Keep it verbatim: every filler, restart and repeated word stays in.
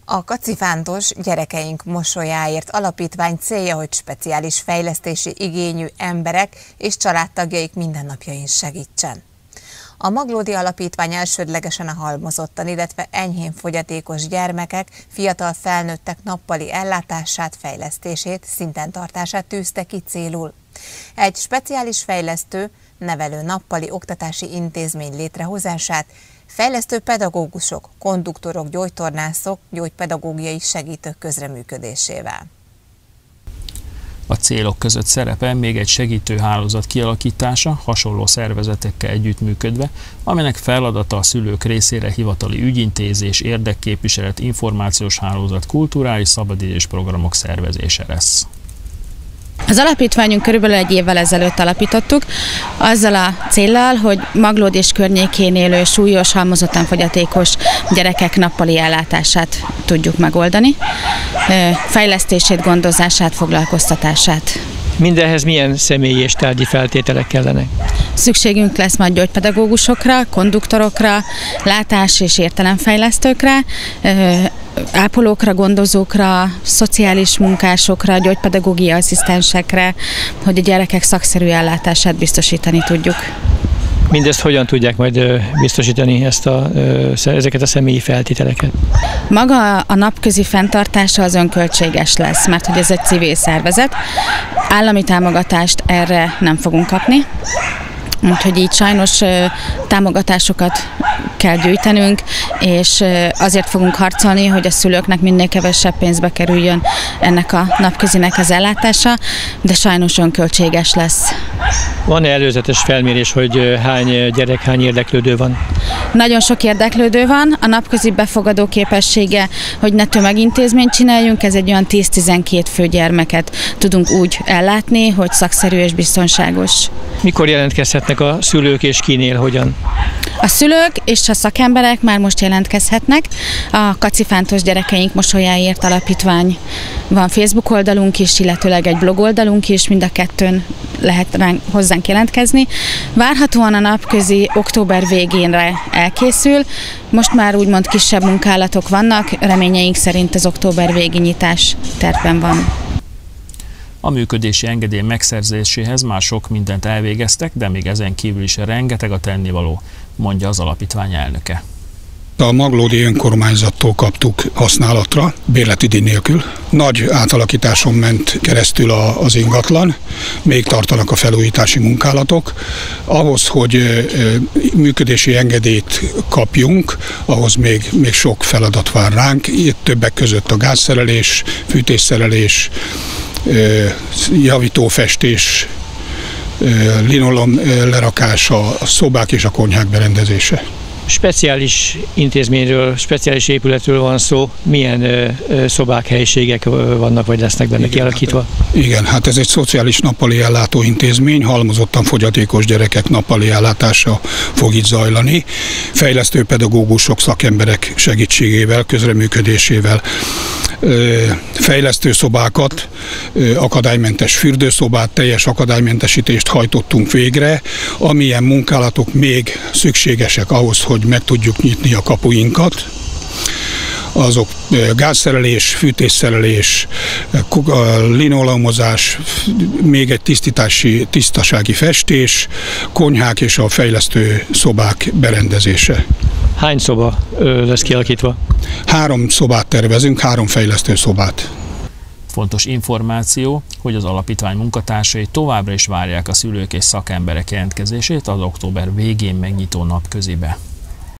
A Kacifántos Gyerekeink Mosolyáért alapítvány célja, hogy speciális fejlesztési igényű emberek és családtagjaik mindennapjain segítsen. A Maglódi Alapítvány elsődlegesen a halmozottan, illetve enyhén fogyatékos gyermekek, fiatal felnőttek nappali ellátását, fejlesztését, szinten tartását tűzte ki célul. Egy speciális fejlesztő, nevelő nappali oktatási intézmény létrehozását, fejlesztő pedagógusok, konduktorok, gyógytornászok, gyógypedagógiai segítők közreműködésével. A célok között szerepel még egy segítőhálózat kialakítása, hasonló szervezetekkel együttműködve, aminek feladata a szülők részére hivatali ügyintézés, érdekképviselet, információs hálózat, kulturális szabadidős programok szervezése lesz. Az alapítványunk körülbelül egy évvel ezelőtt alapítottuk, azzal a céllal, hogy Maglód és környékén élő súlyos, halmozottan fogyatékos gyerekek nappali ellátását tudjuk megoldani, fejlesztését, gondozását, foglalkoztatását. Mindenhez milyen személyi és tárgyi feltételek kellenek? Szükségünk lesz majd gyógypedagógusokra, konduktorokra, látás- és értelemfejlesztőkre, ápolókra, gondozókra, szociális munkásokra, gyógypedagógiai asszisztensekre, hogy a gyerekek szakszerű ellátását biztosítani tudjuk. Mindezt hogyan tudják majd biztosítani ezt a, ezeket a személyi feltételeket? Maga a napközi fenntartása az önköltséges lesz, mert hogy ez egy civil szervezet. Állami támogatást erre nem fogunk kapni, úgyhogy így sajnos támogatásokat kell gyűjtenünk, és azért fogunk harcolni, hogy a szülőknek minél kevesebb pénzbe kerüljön ennek a napközinek az ellátása, de sajnos önköltséges lesz. Van-e előzetes felmérés, hogy hány gyerek, hány érdeklődő van? Nagyon sok érdeklődő van. A napközi befogadó képessége, hogy ne tömegintézményt csináljunk, ez egy olyan tíz-tizenkét fő gyermeket tudunk úgy ellátni, hogy szakszerű és biztonságos. Mikor jelentkezhetnek a szülők és kinél, hogyan? A szülők és a szakemberek már most jelentkezhetnek. A Kacifántos Gyerekeink Mosolyáért alapítvány van Facebook oldalunk is, illetőleg egy blog oldalunk is, mind a kettőn lehet hozzánk jelentkezni. Várhatóan a napközi október végénre elkészül. Most már úgymond kisebb munkálatok vannak, reményeink szerint az október végi nyitás tervben van. A működési engedély megszerzéséhez már sok mindent elvégeztek, de még ezen kívül is rengeteg a tennivaló, mondja az alapítvány elnöke. A Maglódi önkormányzattól kaptuk használatra, bérleti díj nélkül. Nagy átalakításon ment keresztül az ingatlan, még tartanak a felújítási munkálatok. Ahhoz, hogy működési engedélyt kapjunk, ahhoz még, még sok feladat vár ránk. Itt többek között a gázszerelés, fűtésszerelés, javítófestés, linoleum lerakása, a szobák és a konyhák berendezése. Speciális intézményről, speciális épületről van szó. Milyen ö, ö, szobák, helyiségek vannak, vagy lesznek benne igen, kialakítva? Hát, igen, hát ez egy szociális nappali ellátó intézmény, halmozottan fogyatékos gyerekek nappali ellátása fog itt zajlani. Fejlesztő pedagógusok, szakemberek segítségével, közreműködésével ö, fejlesztő szobákat, ö, akadálymentes fürdőszobát, teljes akadálymentesítést hajtottunk végre, amilyen munkálatok még szükségesek ahhoz, hogy meg tudjuk nyitni a kapuinkat. Azok gázszerelés, fűtésszerelés, linoleumozás, még egy tisztítási, tisztasági festés, konyhák és a fejlesztő szobák berendezése. Hány szoba lesz kialakítva? Három szobát tervezünk, három fejlesztő szobát. Fontos információ, hogy az alapítvány munkatársai továbbra is várják a szülők és szakemberek jelentkezését az október végén megnyitó napközibe.